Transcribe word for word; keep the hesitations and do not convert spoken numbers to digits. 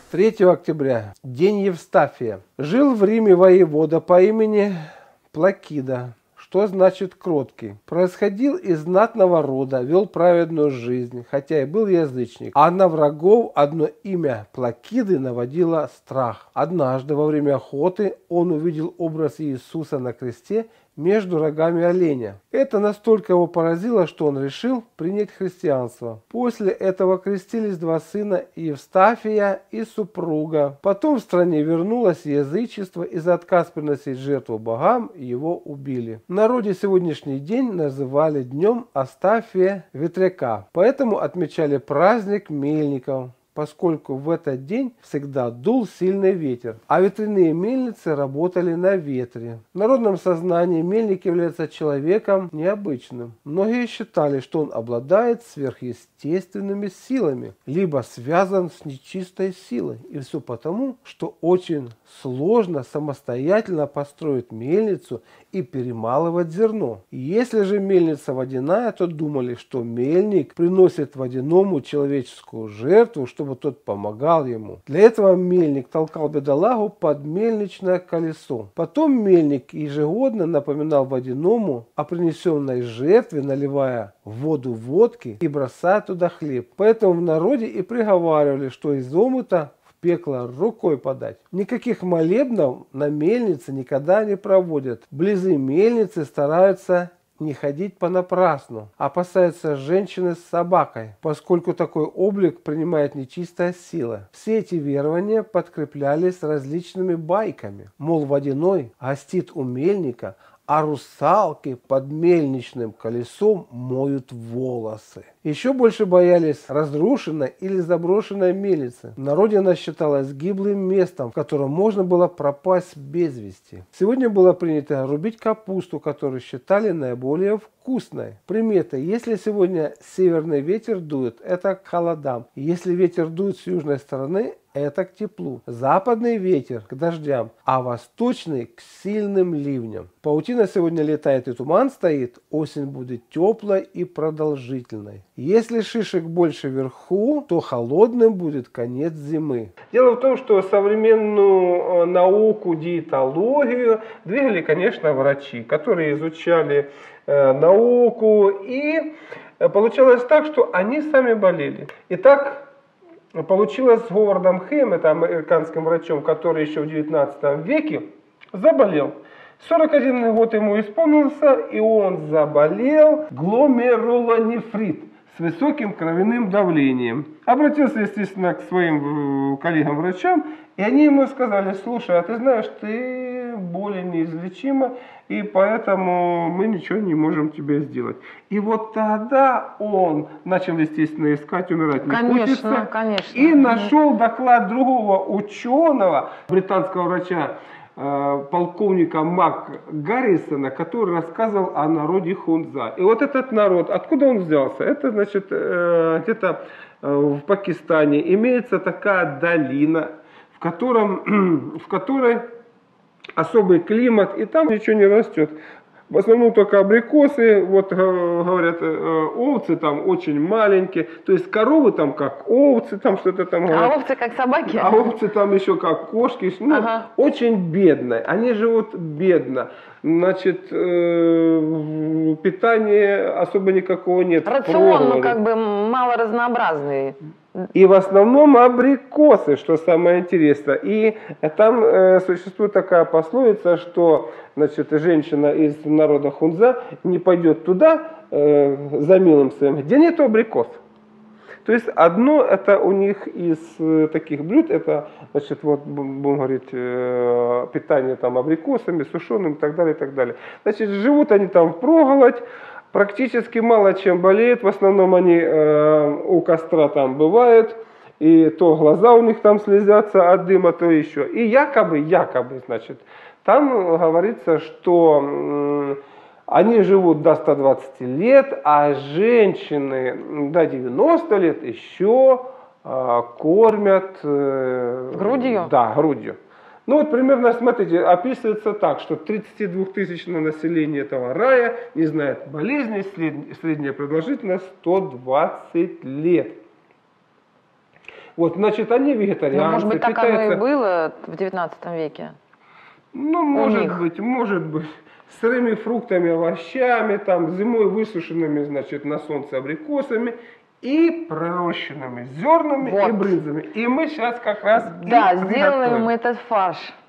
третьего октября. День Евстафия. Жил в Риме воевода по имени Плакида, что значит кроткий. Происходил из знатного рода, вел праведную жизнь, хотя и был язычник. А на врагов одно имя Плакиды наводило страх. Однажды во время охоты он увидел образ Иисуса на кресте между рогами оленя. Это настолько его поразило, что он решил принять христианство. После этого крестились два сына, Евстафия и супруга. Потом в стране вернулось язычество, и за отказ приносить жертву богам его убили. В народе сегодняшний день называли днем Астафия Ветряка, поэтому отмечали праздник мельников, поскольку в этот день всегда дул сильный ветер, а ветряные мельницы работали на ветре. В народном сознании мельник является человеком необычным. Многие считали, что он обладает сверхъестественными силами, либо связан с нечистой силой. И все потому, что очень сложно самостоятельно построить мельницу и перемалывать зерно. И если же мельница водяная, то думали, что мельник приносит водяному человеческую жертву, чтобы тот помогал ему. Для этого мельник толкал бедолагу под мельничное колесо. Потом мельник ежегодно напоминал водяному о принесенной жертве, наливая воду водки и бросая туда хлеб. Поэтому в народе и приговаривали, что из омута в пекло рукой подать. Никаких молебнов на мельнице никогда не проводят. Вблизи мельницы стараются не ходить понапрасну, опасаются женщины с собакой, поскольку такой облик принимает нечистая сила. Все эти верования подкреплялись различными байками. Мол, водяной гостит у мельника, а русалки под мельничным колесом моют волосы. Еще больше боялись разрушенной или заброшенной мельницы. В народе она считалась гиблым местом, в котором можно было пропасть без вести. Сегодня было принято рубить капусту, которую считали наиболее вкусной. Примета: если сегодня северный ветер дует, это к холодам. Если ветер дует с южной стороны, это к теплу. Западный ветер к дождям, а восточный к сильным ливням. Паутина сегодня летает и туман стоит, осень будет теплой и продолжительной. Если шишек больше вверху, то холодным будет конец зимы. Дело в том, что современную науку, диетологию двигали, конечно, врачи, которые изучали э, науку, и получалось так, что они сами болели. Итак, получилось с Говардом Хэем, это американским врачом, который еще в девятнадцатом веке заболел. сорок один год ему исполнился, и он заболел гломерулонефрит с высоким кровяным давлением. Обратился, естественно, к своим коллегам-врачам, и они ему сказали: слушай, а ты знаешь, ты более неизлечима, и поэтому мы ничего не можем тебе сделать. И вот тогда он начал, естественно, искать, умирать не конечно, хочется. Конечно. И нашел доклад другого ученого, британского врача, полковника Мак Гаррисона, который рассказывал о народе Хунза. И вот этот народ, откуда он взялся? Это, значит, где-то в Пакистане имеется такая долина, в, котором, в которой особый климат, и там ничего не растет. В основном только абрикосы, вот говорят, овцы там очень маленькие, то есть коровы там как овцы, там что-то там говорят. А овцы как собаки? А овцы там еще как кошки, ну, ага. Очень бедные, они живут бедно, значит, э, питания особо никакого нет. Рацион, ну, как бы мало разнообразный. И в основном абрикосы, что самое интересное. И там э, существует такая пословица, что, значит, женщина из народа Хунза не пойдет туда э, за милым своим, где нету абрикос. То есть одно это у них из э, таких блюд, это, значит, вот будем говорить, э, питание там абрикосами, сушеным и так далее, и так далее. Значит, живут они там впроголодь. Практически мало чем болеют, в основном они э, у костра там бывают, и то глаза у них там слезятся от дыма, то еще. И якобы, якобы, значит, там говорится, что э, они живут до ста двадцати лет, а женщины до девяноста лет еще э, кормят... Э, грудью? Да, грудью. Ну вот примерно, смотрите, описывается так, что тридцатидвухтысячное население этого рая не знает болезней, средняя продолжительность сто двадцать лет. Вот, значит, они вегетарианцы. Ну, может быть, так питаются... оно и было в девятнадцатом веке? Ну, может быть, может быть. Сырыми фруктами, овощами, там, зимой высушенными, значит, на солнце абрикосами и пророщенными зернами вот. и брынзами. И мы сейчас как раз да, и сделаем приготовим. мы этот фарш.